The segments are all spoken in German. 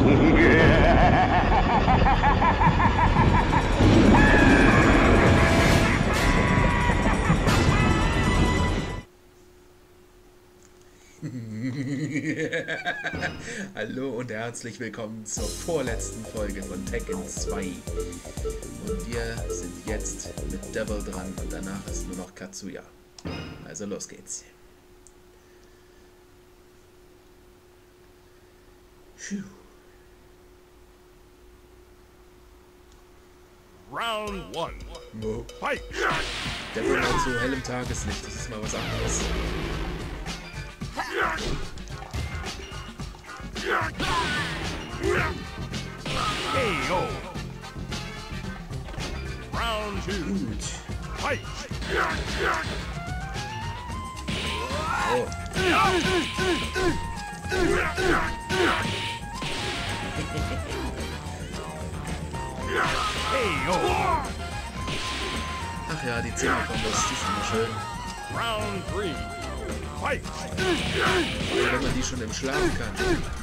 Hallo und herzlich willkommen zur vorletzten Folge von Tekken 2. Und wir sind jetzt mit Devil dran und danach ist nur noch Katsuya. Also los geht's. Phew. Round 1. No. Fight! Devil mal zu hellem Tageslicht, das ist mal was anderes. KO. Round 2. Gut. Fight! Oh. KO. Ach ja, die 10er-Kombos, die sind immer schön. Round 3. Fight! Also wenn man die schon im Schlaf kann.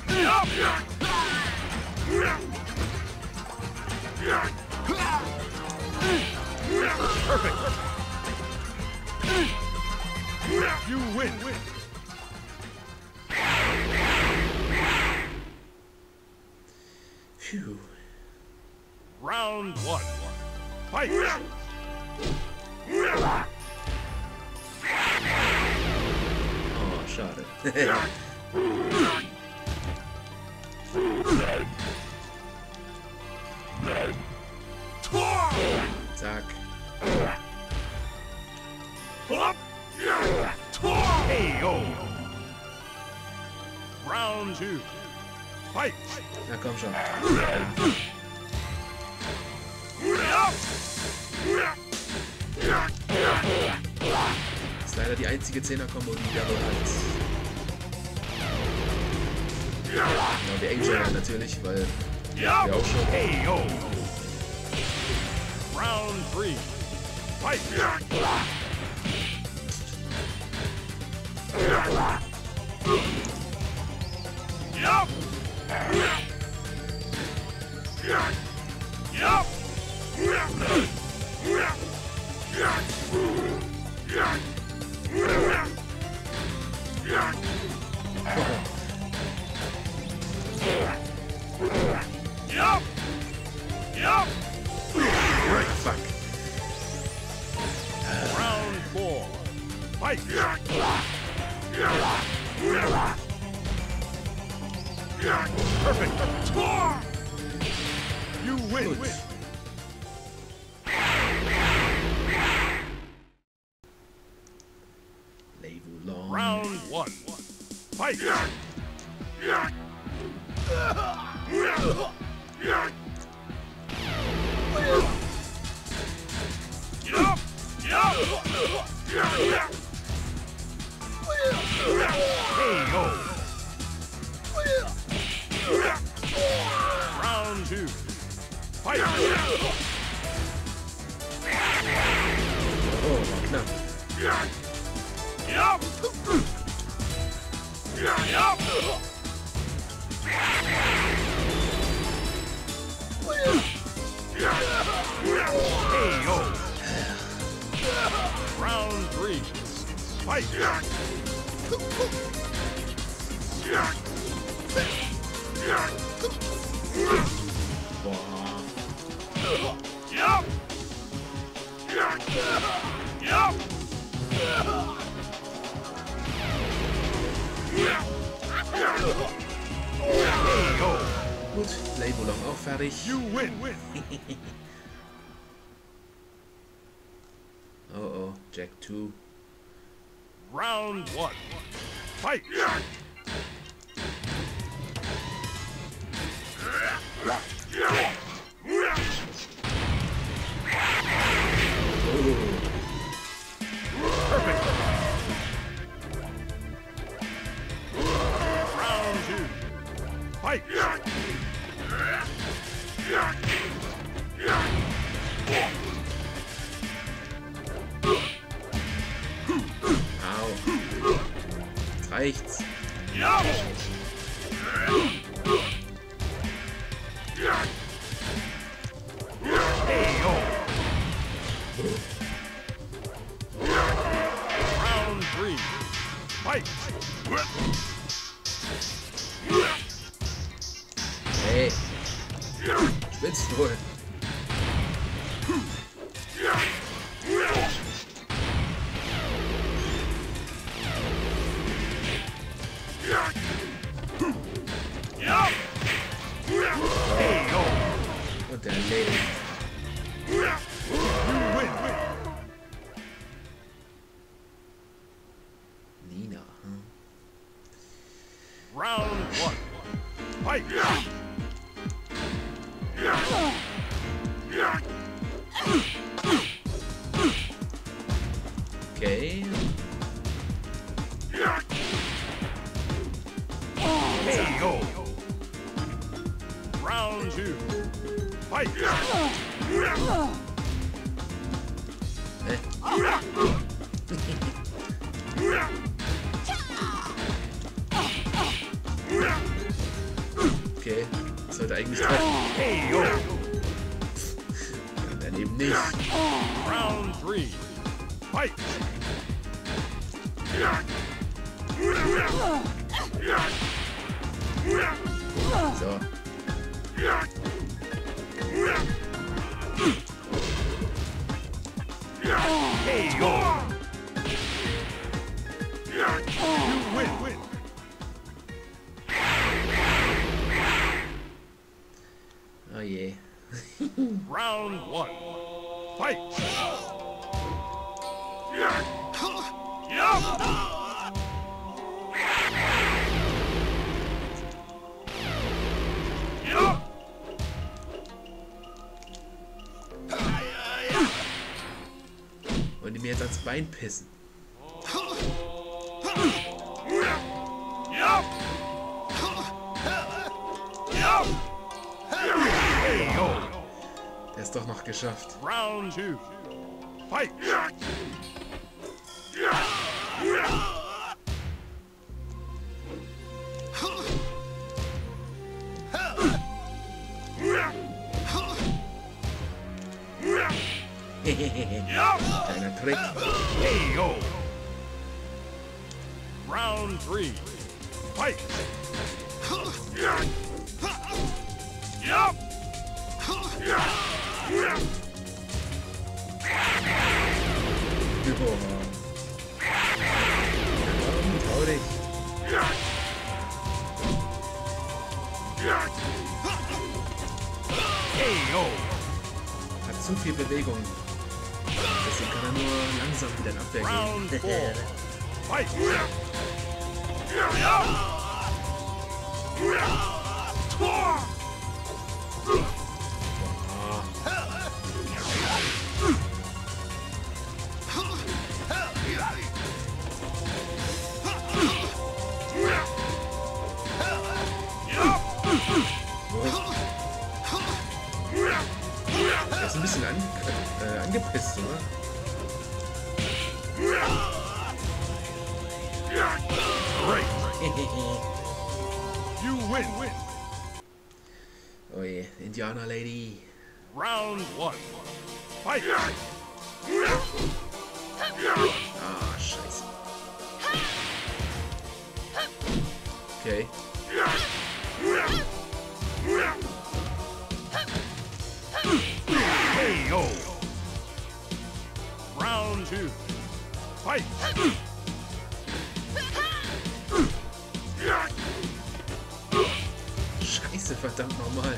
Perfect. You win. Phew. Round 1. Fight! Oh, schade. Zack. KO. Round 2. Fight! Na komm schon. Das ist leider die einzige 10er-Kombo, die Devil hat. Ja, der Angel natürlich, weil wir auch schon. KO. Round 3. Fight! Yup! Yup! Yup! Yup! Fuck. Round 4. Fight! Perfect. You win. Gut. Lei Wulong. Round 1. Fight! Yup! Yup! KO. Round 2. Fight! Oh, war knapp. Yup! Yup! KO. Round 3. Fight! Boah. Yup! Yup! KO. Gut, Lei Wulong auch fertig. You win. Oh oh, Jack 2. Round 1. Fight! Perfect. Round 2. Fight! Au. Jetzt reicht's. Yup! Schwitzt wohl. Und der erledigt. Nina, hm? Round one. Fight! Okay. KO. Round two. Fight! Okay. Sollte eigentlich treffen. KO. Ja, dann eben nicht. Round three. Fight! So. KO. You win. Oh je. Round one. Fight! Wollen die mir jetzt ans Bein pissen? Der ist doch noch geschafft. Round two. Fight! Kleiner Trick. KO. Round three. Fight! Oh. Komm, trau dich. KO. Hat zu viel Bewegung. Deswegen kann er nur langsam wieder in Abwehr Round gehen. four. Fight! Der ist ein bisschen angepisst, oder? Great. You win. Oh je, Indianer Lady. Round one. Fight! Ah, scheiße. Okay. KO. Round two. Fight! Scheiße, verdammt nochmal.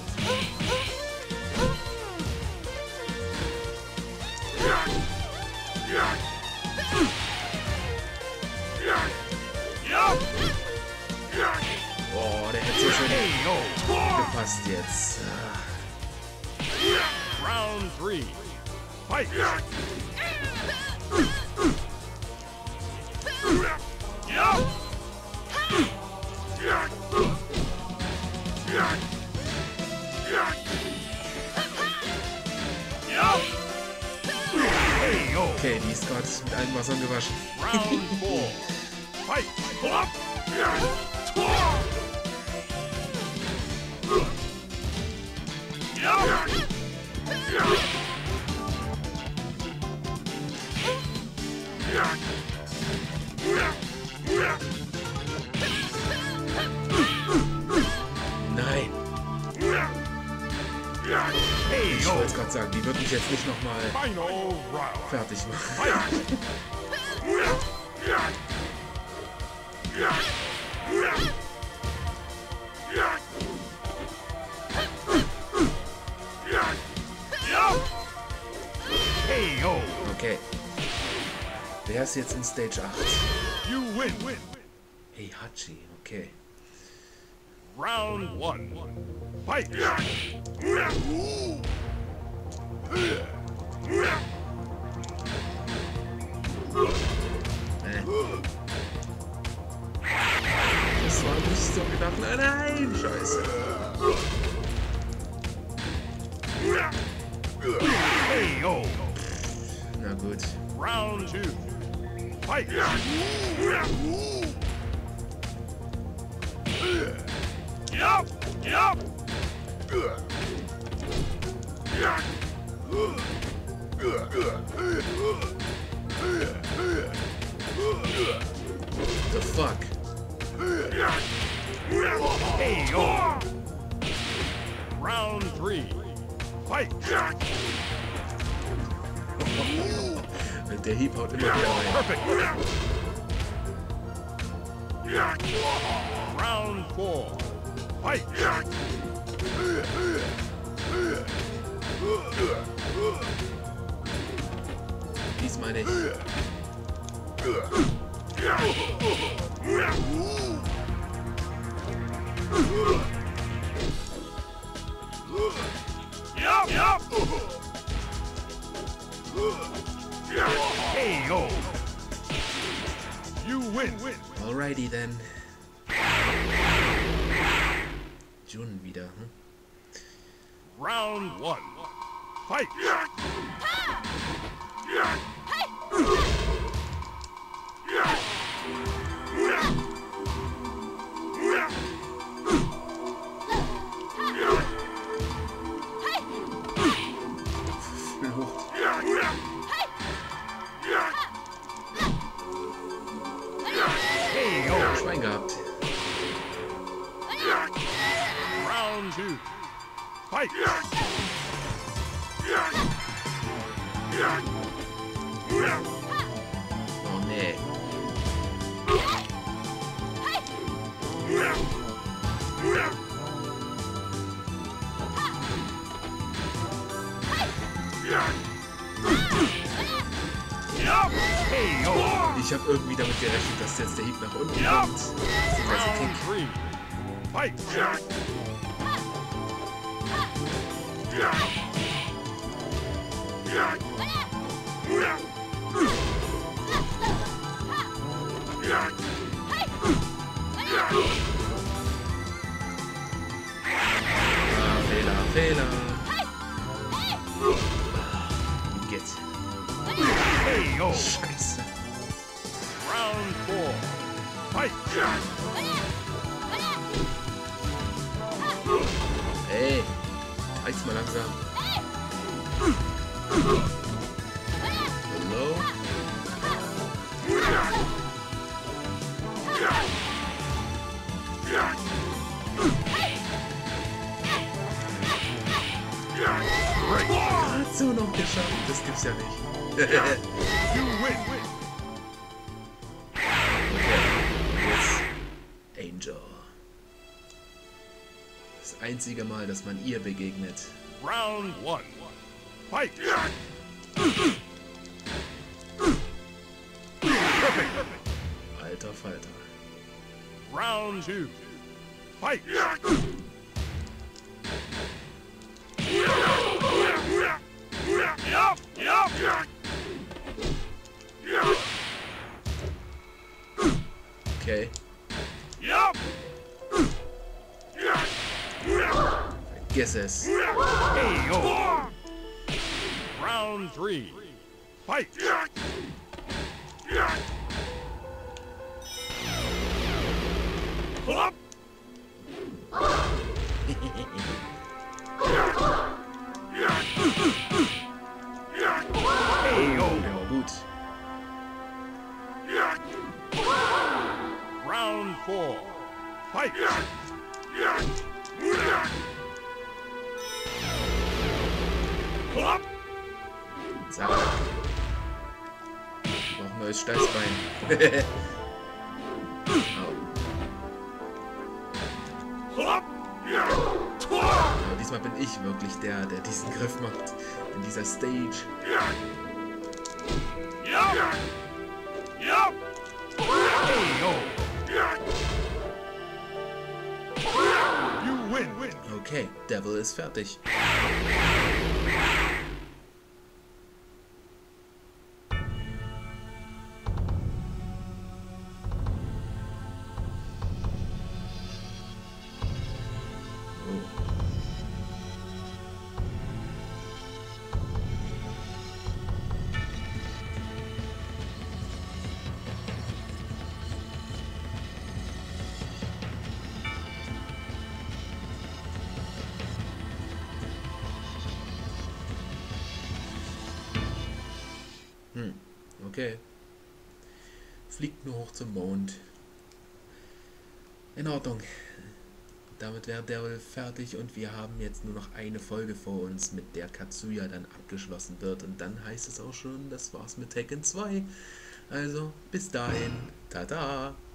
Oh, der hätte so schön gepasst jetzt. Ah. Round three. Fight! Okay, die ist gerade mit allen Wassern gewaschen. Round four. Fight! Pull up! Nein. Ich wollte es gerade sagen, die würde mich jetzt nicht nochmal Final round. fertig machen. Fight! KO. Okay. Wer ist jetzt in Stage 8? You win. Heihachi, okay. Round 1. Fight! Das war nicht so gedacht. Nein, scheiße. KO. Na gut. Round 2. Fight! Yup! The fuck? KO. Round 3. Fight! Der Hieb haut immer wieder rein. Perfect. Round 4. Fight! Diesmal nicht. Yup! KO. You win. Alrighty then. Jun wieder. Hm? Round 1. Fight! KO. Schwein gehabt. Round 2. Fight! Oh nee. KO. Ich habe irgendwie damit gerechnet, dass jetzt der Hieb nach unten Ja. kommt. Beziehungsweise Round Kick. 3. Fight! Ah, Fehler. Wie geht's? KO. Scheiße. Round 4. Fight! Ey. Heiz mal langsam. Hallo? Hat so noch geschafft. Das gibt's ja nicht. You win. Jetzt Angel. Das einzige Mal, dass man ihr begegnet. Round 1. Fight! Alter Falter. Round 2. Fight! Yup! Okay. Yup! Vergiss es. KO. Round 3. Fight! Up! KO. Der war gut. Round 4. Fight! neues Steißbein. Aber diesmal bin ich wirklich der diesen Griff macht in dieser Stage. You win. Okay, Devil ist fertig. Okay. Fliegt nur hoch zum Mond. In Ordnung. Damit wäre Devil fertig und wir haben jetzt nur noch eine Folge vor uns, mit der Katsuya dann abgeschlossen wird. Und dann heißt es auch schon, das war's mit Tekken 2. Also, bis dahin. Tada!